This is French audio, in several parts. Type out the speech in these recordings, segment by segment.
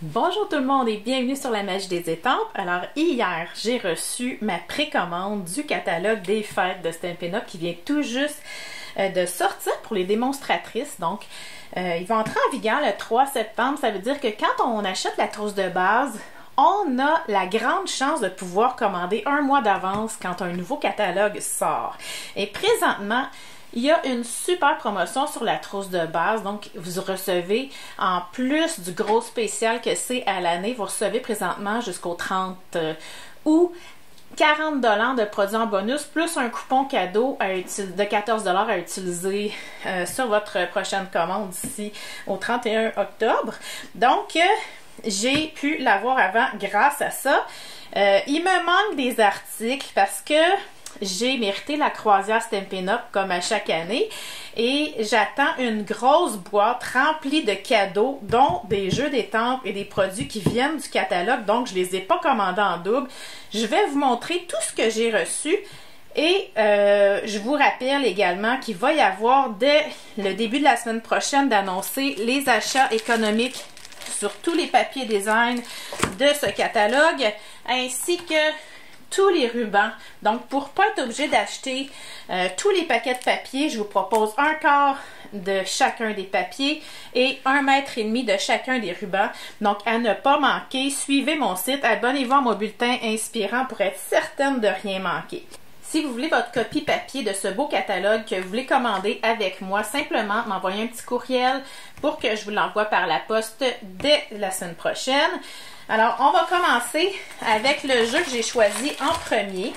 Bonjour tout le monde et bienvenue sur la magie des étampes. Alors hier, j'ai reçu ma précommande du catalogue des fêtes de Stampin' Up qui vient tout juste de sortir pour les démonstratrices. Donc, il va entrer en vigueur le 3 septembre. Ça veut dire que quand on achète la trousse de base, on a la grande chance de pouvoir commander un mois d'avance quand un nouveau catalogue sort. Et présentement, il y a une super promotion sur la trousse de base, donc vous recevez, en plus du gros spécial que c'est à l'année, vous recevez présentement jusqu'au 30 août 40 $ de produits en bonus, plus un coupon cadeau de 14 $ à utiliser sur votre prochaine commande d'ici au 31 octobre. Donc, j'ai pu l'avoir avant grâce à ça. Il me manque des articles parce que j'ai mérité la croisière Stampin' Up comme à chaque année et j'attends une grosse boîte remplie de cadeaux, dont des jeux d'étampes et des produits qui viennent du catalogue, donc je les ai pas commandés en double. Je vais vous montrer tout ce que j'ai reçu et je vous rappelle également qu'il va y avoir dès le début de la semaine prochaine d'annoncer les achats économiques sur tous les papiers design de ce catalogue, ainsi que tous les rubans. Donc, pour ne pas être obligé d'acheter tous les paquets de papier, je vous propose un quart de chacun des papiers et 1,5 m de chacun des rubans. Donc, à ne pas manquer, suivez mon site, abonnez-vous à mon bulletin inspirant pour être certaine de rien manquer. Si vous voulez votre copie papier de ce beau catalogue que vous voulez commander avec moi, simplement m'envoyer un petit courriel pour que je vous l'envoie par la poste dès la semaine prochaine. Alors, on va commencer avec le jeu que j'ai choisi en premier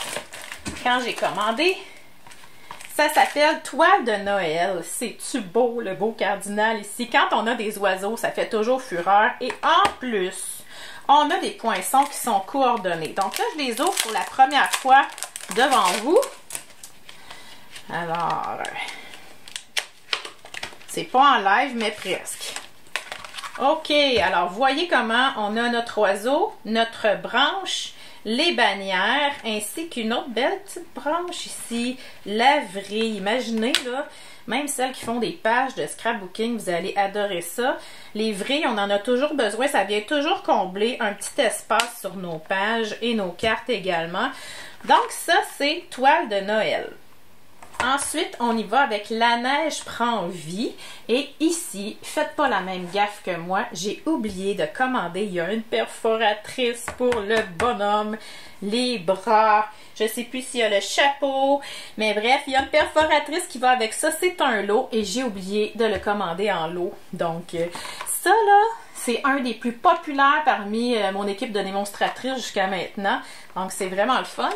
quand j'ai commandé. Ça s'appelle Toile de Noël. C'est-tu beau, le beau cardinal ici? Quand on a des oiseaux, ça fait toujours fureur. Et en plus, on a des poinçons qui sont coordonnés. Donc là, je les ouvre pour la première fois devant vous. Alors, c'est pas en live, mais presque. OK, alors voyez comment on a notre oiseau, notre branche, les bannières, ainsi qu'une autre belle petite branche ici, la vrille. Imaginez, là, même celles qui font des pages de scrapbooking, vous allez adorer ça. Les vrilles, on en a toujours besoin, ça vient toujours combler un petit espace sur nos pages et nos cartes également. Donc ça, c'est Toile de Noël. Ensuite, on y va avec La neige prend vie. Et ici, faites pas la même gaffe que moi. J'ai oublié de commander. Il y a une perforatrice pour le bonhomme, les bras. Je sais plus s'il y a le chapeau. Mais bref, il y a une perforatrice qui va avec ça. C'est un lot et j'ai oublié de le commander en lot. Donc, ça là, c'est un des plus populaires parmi mon équipe de démonstratrices jusqu'à maintenant. Donc, c'est vraiment le fun.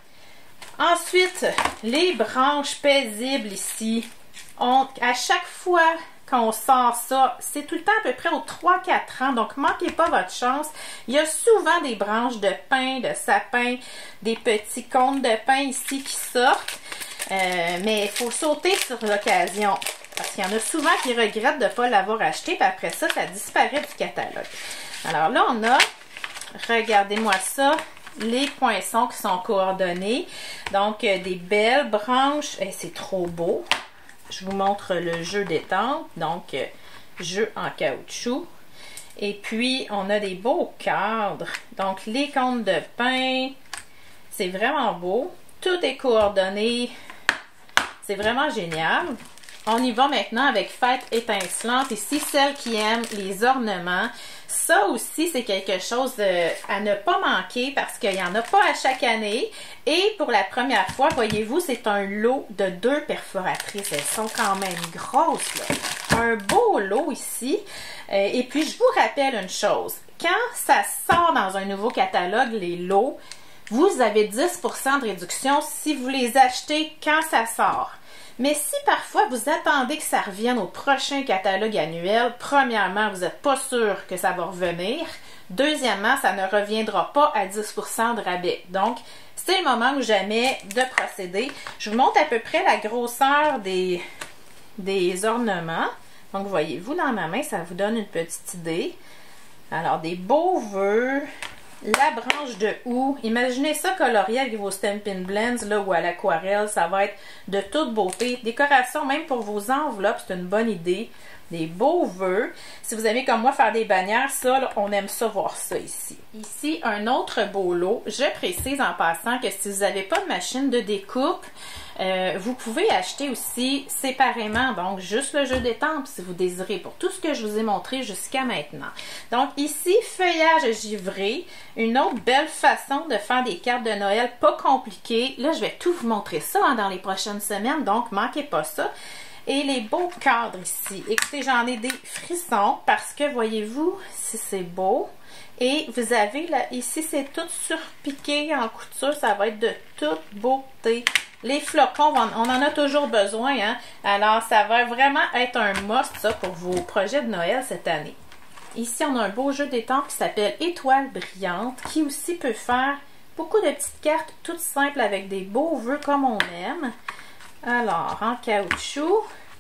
Ensuite, les branches paisibles ici. À chaque fois qu'on sort ça, c'est tout le temps à peu près aux 3-4 ans. Donc, manquez pas votre chance. Il y a souvent des branches de pin, de sapin, des petits cônes de pin ici qui sortent. Mais il faut sauter sur l'occasion. Parce qu'il y en a souvent qui regrettent de ne pas l'avoir acheté. Puis après ça, ça disparaît du catalogue. Alors là, on a, regardez-moi ça, les poinçons qui sont coordonnés. Donc, des belles branches. Et c'est trop beau. Je vous montre le jeu d'étampes. Donc, jeu en caoutchouc. Et puis, on a des beaux cadres. Donc, les cônes de pin. C'est vraiment beau. Tout est coordonné. C'est vraiment génial. On y va maintenant avec Fête étincelante. Ici, celles qui aiment les ornements. Ça aussi, c'est quelque chose à ne pas manquer parce qu'il n'y en a pas à chaque année. Et pour la première fois, voyez-vous, c'est un lot de 2 perforatrices. Elles sont quand même grosses, là. Un beau lot ici. Et puis, je vous rappelle une chose. Quand ça sort dans un nouveau catalogue, les lots, vous avez 10 % de réduction si vous les achetez quand ça sort. Mais si parfois vous attendez que ça revienne au prochain catalogue annuel, premièrement, vous n'êtes pas sûr que ça va revenir. Deuxièmement, ça ne reviendra pas à 10 % de rabais. Donc, c'est le moment ou jamais de procéder. Je vous montre à peu près la grosseur des ornements. Donc, voyez-vous, dans ma main, ça vous donne une petite idée. Alors, des beaux vœux. la branche de houx. Imaginez ça colorié avec vos Stampin' Blends là, ou à l'aquarelle. Ça va être de toute beauté. Décoration même pour vos enveloppes, c'est une bonne idée. Des beaux vœux. Si vous aimez comme moi faire des bannières, ça, là, on aime ça voir ça ici. Ici, un autre beau lot. Je précise en passant que si vous n'avez pas de machine de découpe, vous pouvez acheter aussi séparément, donc juste le jeu d'étampes si vous désirez, pour tout ce que je vous ai montré jusqu'à maintenant. Donc ici, feuillage givré, une autre belle façon de faire des cartes de Noël pas compliquées. Là, je vais tout vous montrer ça hein, dans les prochaines semaines, donc manquez pas ça. Et les beaux cadres ici. Écoutez, j'en ai des frissons parce que, voyez-vous, si c'est beau. Et vous avez, là, ici, c'est tout surpiqué en couture. Ça va être de toute beauté. Les flocons, on en a toujours besoin, hein. Alors, ça va vraiment être un must, ça, pour vos projets de Noël cette année. Ici, on a un beau jeu d'étampes qui s'appelle Étoile brillante, qui aussi peut faire beaucoup de petites cartes toutes simples avec des beaux vœux comme on aime. Alors, en caoutchouc,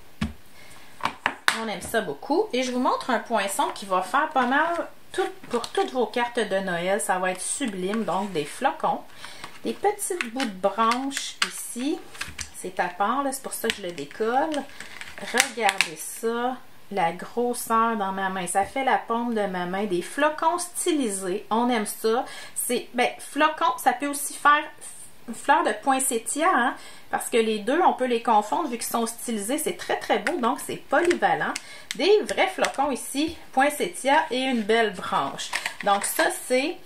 on aime ça beaucoup. Et je vous montre un poinçon qui va faire pas mal pour toutes vos cartes de Noël. Ça va être sublime. Donc, des flocons, des petites bouts de branches ici. C'est à part, c'est pour ça que je le décolle. Regardez ça, la grosseur dans ma main. Ça fait la paume de ma main. Des flocons stylisés. On aime ça. Flocons, ça peut aussi faire fleurs de poinsettia, hein, parce que les deux, on peut les confondre vu qu'ils sont stylisés. C'est très, très beau, donc c'est polyvalent. Des vrais flocons ici, poinsettia et une belle branche. Donc ça, c'est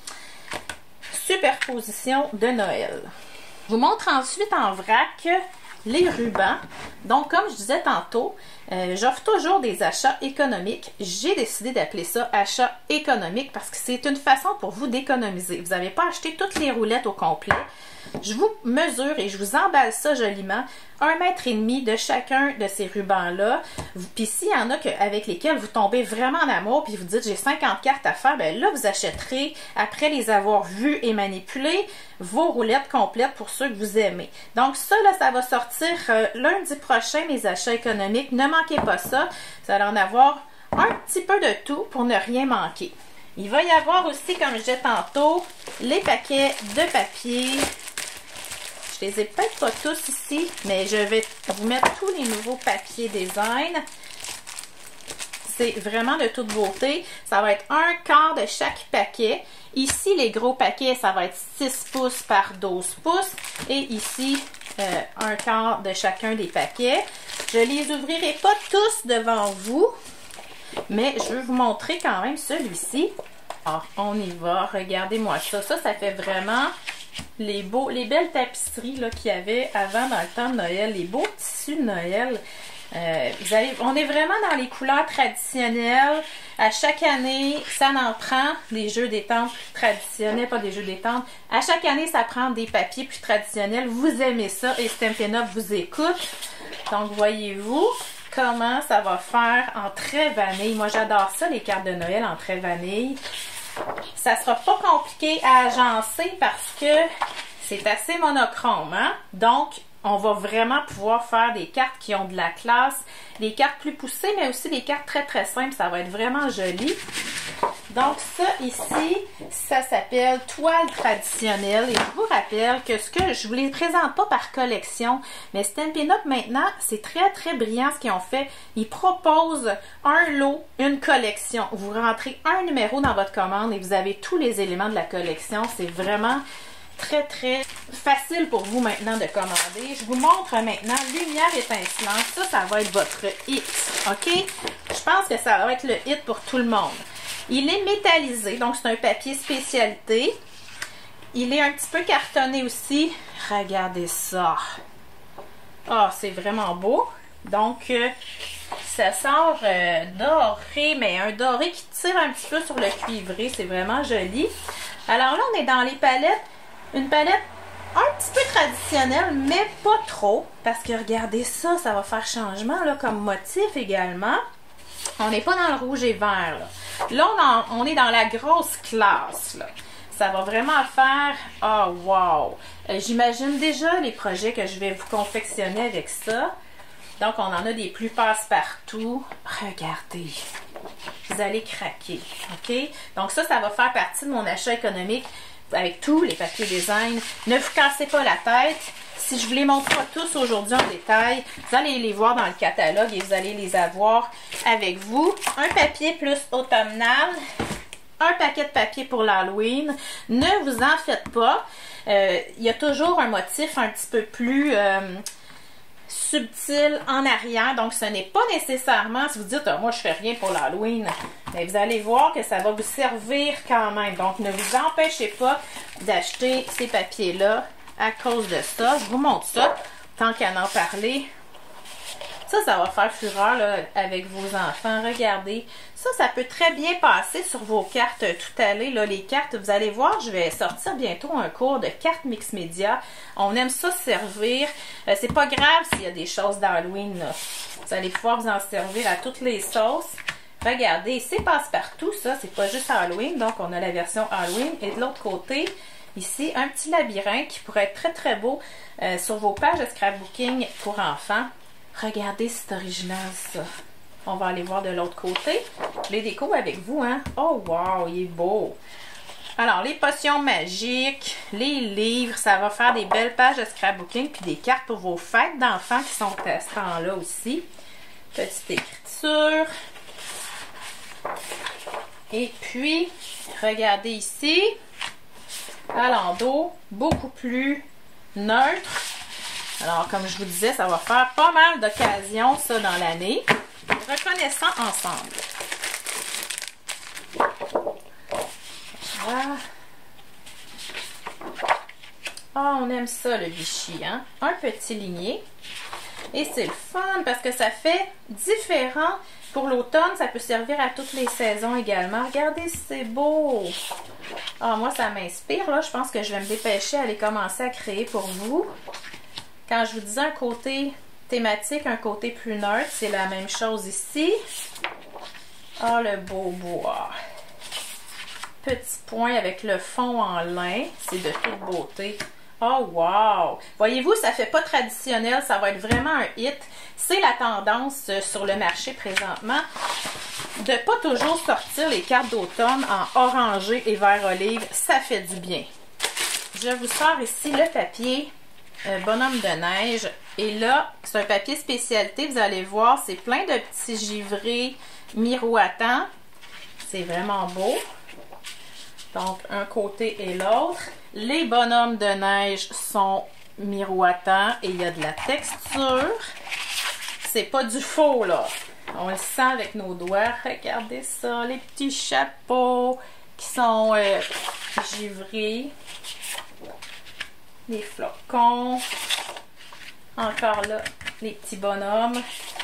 superposition de Noël. Je vous montre ensuite en vrac les rubans. Donc, comme je disais tantôt, j'offre toujours des achats économiques. J'ai décidé d'appeler ça achat économique parce que c'est une façon pour vous d'économiser. Vous n'avez pas acheté toutes les roulettes au complet. Je vous mesure et je vous emballe ça joliment. 1,5 m de chacun de ces rubans-là. Puis s'il y en a avec lesquels vous tombez vraiment en amour puis vous dites j'ai 50 cartes à faire, bien là, vous achèterez, après les avoir vues et manipulées, vos roulettes complètes pour ceux que vous aimez. Donc ça, là, ça va sortir lundi prochain, mes achats économiques. Ne manquez pas ça. Vous allez en avoir un petit peu de tout pour ne rien manquer. Il va y avoir aussi, comme je disais tantôt, les paquets de papier. Je les ai peut-être pas tous ici, mais je vais vous mettre tous les nouveaux papiers design. C'est vraiment de toute beauté. Ça va être un quart de chaque paquet. Ici, les gros paquets, ça va être 6 pouces par 12 pouces. Et ici, un quart de chacun des paquets. Je les ouvrirai pas tous devant vous, mais je vais vous montrer quand même celui-ci. Alors, on y va. Regardez-moi ça. Ça fait vraiment les belles tapisseries qu'il y avait avant dans le temps de Noël. Les beaux tissus de Noël. On est vraiment dans les couleurs traditionnelles. À chaque année, ça en prend des jeux d'étampes traditionnels, pas des jeux d'étampes. À chaque année, ça prend des papiers plus traditionnels. Vous aimez ça et Stampin' Up vous écoute. Donc, voyez-vous comment ça va faire en très vanille. Moi, j'adore ça, les cartes de Noël en très vanille. Ça sera pas compliqué à agencer parce que c'est assez monochrome, hein? Donc, on va vraiment pouvoir faire des cartes qui ont de la classe, des cartes plus poussées, mais aussi des cartes très très simples. Ça va être vraiment joli. Donc ça ici, ça s'appelle toile traditionnelle. Et je vous rappelle que je vous les présente pas par collection, mais Stampin' Up maintenant, c'est très très brillant ce qu'ils ont fait. Ils proposent un lot, une collection. Vous rentrez un numéro dans votre commande et vous avez tous les éléments de la collection. C'est vraiment très très facile pour vous maintenant de commander. Je vous montre maintenant lumière étincelante. Ça va être votre hit, ok? Je pense que ça va être le hit pour tout le monde. Il est métallisé, donc c'est un papier spécialité. Il est un petit peu cartonné aussi. Regardez ça. Ah, c'est vraiment beau. Donc, ça sort doré, mais un doré qui tire un petit peu sur le cuivré. C'est vraiment joli. Alors là, on est dans les palettes. Une palette un petit peu traditionnelle, mais pas trop. Parce que regardez ça, ça va faire changement là, comme motif également. On n'est pas dans le rouge et vert. Là, on est dans la grosse classe. Là. Ça va vraiment faire... Oh, wow! J'imagine déjà les projets que je vais vous confectionner avec ça. Donc, on en a des plus passe-partout. Regardez! Vous vous allez craquer. OK? Donc ça va faire partie de mon achat économique avec tous les papiers design. Ne vous cassez pas la tête. Si je vous les montre pas tous aujourd'hui en détail, vous allez les voir dans le catalogue et vous allez les avoir avec vous. Un papier plus automnal, un paquet de papier pour l'Halloween. Ne vous en faites pas. Il y a toujours un motif un petit peu plus subtil en arrière. Donc, ce n'est pas nécessairement, si vous dites, moi, je fais rien pour l'Halloween, mais vous allez voir que ça va vous servir quand même. Donc, ne vous empêchez pas d'acheter ces papiers-là à cause de ça. Je vous montre ça, tant qu'à en parler. Ça va faire fureur là, avec vos enfants. Regardez. Ça peut très bien passer sur vos cartes tout allées. Là, les cartes, vous allez voir, je vais sortir bientôt un cours de cartes mix média. On aime ça servir. C'est pas grave s'il y a des choses d'Halloween. Vous allez pouvoir vous en servir à toutes les sauces. Regardez, c'est passe-partout, ça. C'est pas juste Halloween. Donc, on a la version Halloween. Et de l'autre côté, ici, un petit labyrinthe qui pourrait être très, très beau sur vos pages de scrapbooking pour enfants. Regardez, c'est original, ça. On va aller voir de l'autre côté. Je les découvre avec vous, hein? Oh, wow, il est beau! Alors, les potions magiques, les livres, ça va faire des belles pages de scrapbooking, puis des cartes pour vos fêtes d'enfants qui sont à ce temps-là aussi. Petite écriture. Et puis, regardez ici, à l'endos, beaucoup plus neutre. Alors, comme je vous disais, ça va faire pas mal d'occasions, ça, dans l'année. Reconnaissant ensemble. Voilà. Ah, on aime ça, le Vichy, hein? Un petit ligné. Et c'est le fun parce que ça fait différent. Pour l'automne, ça peut servir à toutes les saisons également. Regardez, c'est beau! Ah, moi, ça m'inspire, là. Je pense que je vais me dépêcher à aller commencer à créer pour vous. Quand je vous disais un côté thématique, un côté plus neutre, c'est la même chose ici. Ah, le beau bois. Petit point avec le fond en lin. C'est de toute beauté. Oh, wow! Voyez-vous, ça fait pas traditionnel. Ça va être vraiment un hit. C'est la tendance sur le marché présentement de pas toujours sortir les cartes d'automne en orangé et vert olive. Ça fait du bien. Je vous sors ici le papier bonhomme de neige. Et là, c'est un papier spécialité. Vous allez voir, c'est plein de petits givrés miroitants. C'est vraiment beau. Donc, un côté et l'autre. Les bonhommes de neige sont miroitants et il y a de la texture. C'est pas du faux, là. On le sent avec nos doigts. Regardez ça, les petits chapeaux qui sont givrés. Les flocons. Encore là, les petits bonhommes.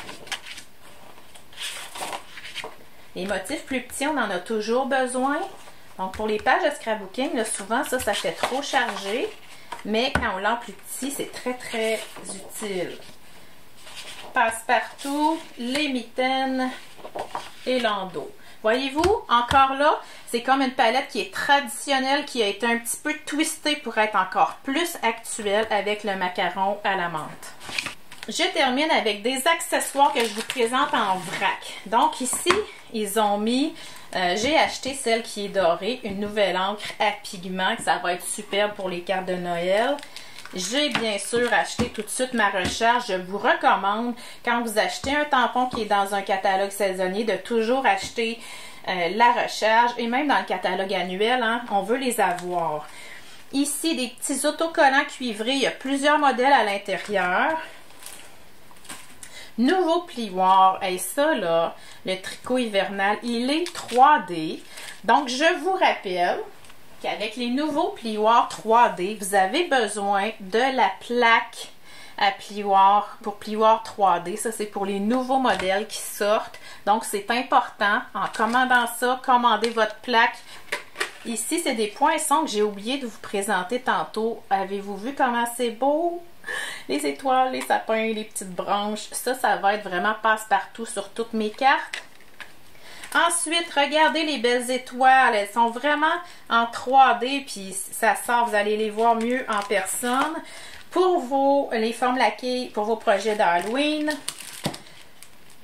Les motifs plus petits, on en a toujours besoin. Donc, pour les pages de scrapbooking, là, souvent, ça fait trop chargé. Mais quand on l'a plus petit, c'est très, très utile. Passe-partout, les mitaines et l'endos. Voyez-vous, encore là, c'est comme une palette qui est traditionnelle, qui a été un petit peu twistée pour être encore plus actuelle avec le macaron à la menthe. Je termine avec des accessoires que je vous présente en vrac. Donc ici, ils ont mis, j'ai acheté celle qui est dorée, une nouvelle encre à pigments, que ça va être superbe pour les cartes de Noël. J'ai bien sûr acheté tout de suite ma recharge. Je vous recommande, quand vous achetez un tampon qui est dans un catalogue saisonnier, de toujours acheter la recharge. Et même dans le catalogue annuel, hein, on veut les avoir. Ici, des petits autocollants cuivrés. Il y a plusieurs modèles à l'intérieur. Nouveau plioir. Et ça, là, le tricot hivernal, il est 3D. Donc, je vous rappelle qu'avec les nouveaux plioirs 3D, vous avez besoin de la plaque à plioir pour plioir 3D. Ça, c'est pour les nouveaux modèles qui sortent. Donc, c'est important. En commandant ça, commandez votre plaque. Ici, c'est des poinçons que j'ai oublié de vous présenter tantôt. Avez-vous vu comment c'est beau? Les étoiles, les sapins, les petites branches. Ça va être vraiment passe-partout sur toutes mes cartes. Ensuite, regardez les belles étoiles. Elles sont vraiment en 3D, puis ça sort, vous allez les voir mieux en personne. Pour les formes laquées, pour vos projets d'Halloween.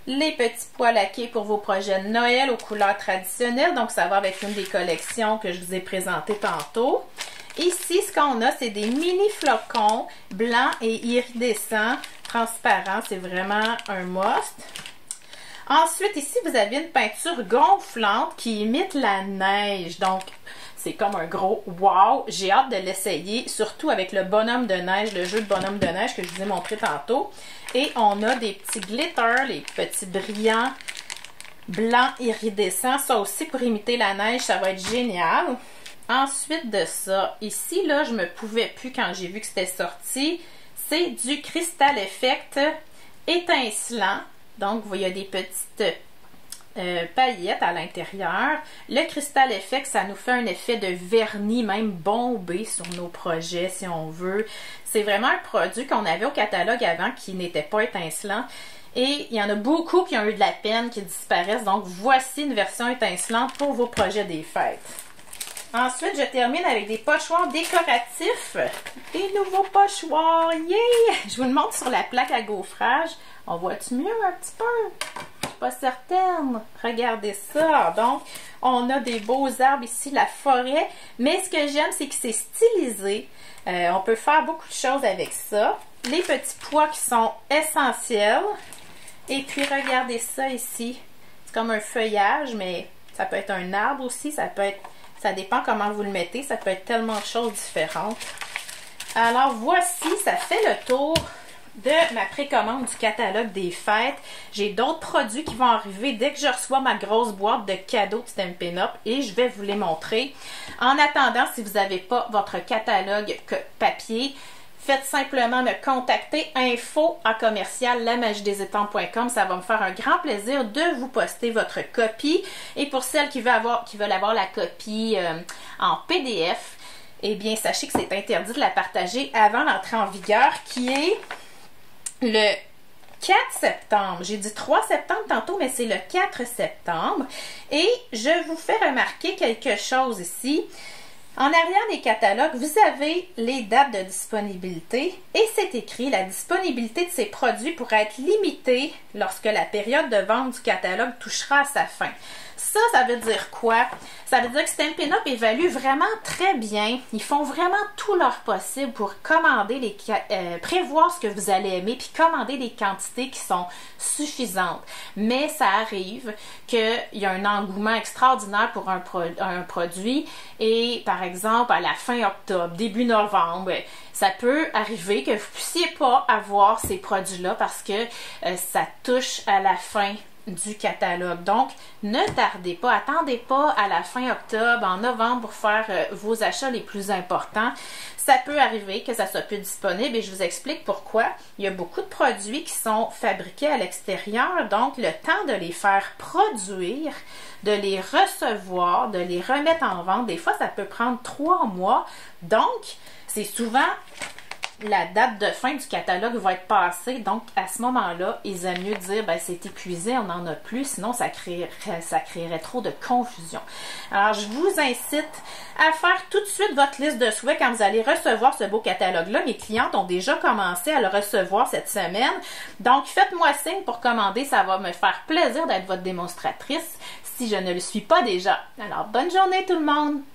Les petits pois laqués pour vos projets de Noël aux couleurs traditionnelles. Donc, ça va avec une des collections que je vous ai présentées tantôt. Ici, ce qu'on a, c'est des mini flocons blancs et iridescents, transparents. C'est vraiment un must. Ensuite, ici, vous avez une peinture gonflante qui imite la neige. Donc, c'est comme un gros wow. J'ai hâte de l'essayer, surtout avec le bonhomme de neige, le jeu de bonhomme de neige que je vous ai montré tantôt. Et on a des petits glitters, les petits brillants blancs iridescents. Ça aussi, pour imiter la neige, ça va être génial. Ensuite de ça, ici, là, je me pouvais plus quand j'ai vu que c'était sorti. C'est du Crystal Effect étincelant. Donc, vous voyez, il y a des petites paillettes à l'intérieur. Le Crystal Effect, ça nous fait un effet de vernis, même bombé sur nos projets, si on veut. C'est vraiment un produit qu'on avait au catalogue avant qui n'était pas étincelant. Et il y en a beaucoup qui ont eu de la peine, qui disparaissent. Donc, voici une version étincelante pour vos projets des fêtes. Ensuite, je termine avec des pochoirs décoratifs. Des nouveaux pochoirs! Yeah! Je vous le montre sur la plaque à gaufrage. On voit-tu mieux un petit peu? Je suis pas certaine. Regardez ça. Donc, on a des beaux arbres ici, la forêt. Mais ce que j'aime, c'est que c'est stylisé. On peut faire beaucoup de choses avec ça. Les petits pois qui sont essentiels. Et puis, regardez ça ici. C'est comme un feuillage, mais ça peut être un arbre aussi. Ça peut être... Ça dépend comment vous le mettez. Ça peut être tellement de choses différentes. Alors, voici, ça fait le tour de ma précommande du catalogue des fêtes. J'ai d'autres produits qui vont arriver dès que je reçois ma grosse boîte de cadeaux de Stampin' Up et je vais vous les montrer. En attendant, si vous n'avez pas votre catalogue papier, faites simplement me contacter info@lamagiedesétampes.com. Ça va me faire un grand plaisir de vous poster votre copie. Et pour celles qui veulent avoir la copie en PDF, eh bien, sachez que c'est interdit de la partager avant l'entrée en vigueur qui est le 4 septembre. J'ai dit 3 septembre tantôt, mais c'est le 4 septembre. Et je vous fais remarquer quelque chose ici. En arrière des catalogues, vous avez les dates de disponibilité et c'est écrit la disponibilité de ces produits pourra être limitée lorsque la période de vente du catalogue touchera à sa fin. Ça veut dire quoi? Ça veut dire que Stampin' Up évalue vraiment très bien. Ils font vraiment tout leur possible pour commander prévoir ce que vous allez aimer puis commander des quantités qui sont suffisantes. Mais ça arrive qu'il y a un engouement extraordinaire pour un produit et par exemple à la fin octobre, début novembre, ça peut arriver que vous ne puissiez pas avoir ces produits-là parce que ça touche à la fin du catalogue. Donc, ne tardez pas, attendez pas à la fin octobre, en novembre pour faire vos achats les plus importants. Ça peut arriver que ça soit plus disponible et je vous explique pourquoi. Il y a beaucoup de produits qui sont fabriqués à l'extérieur, donc le temps de les faire produire, de les recevoir, de les remettre en vente, des fois ça peut prendre 3 mois. Donc, c'est souvent la date de fin du catalogue va être passée, donc à ce moment-là, il est mieux de dire ben, c'est épuisé, on n'en a plus, sinon ça créerait trop de confusion. Alors, je vous incite à faire tout de suite votre liste de souhaits quand vous allez recevoir ce beau catalogue-là. Mes clientes ont déjà commencé à le recevoir cette semaine, donc faites-moi signe pour commander, ça va me faire plaisir d'être votre démonstratrice si je ne le suis pas déjà. Alors, bonne journée tout le monde!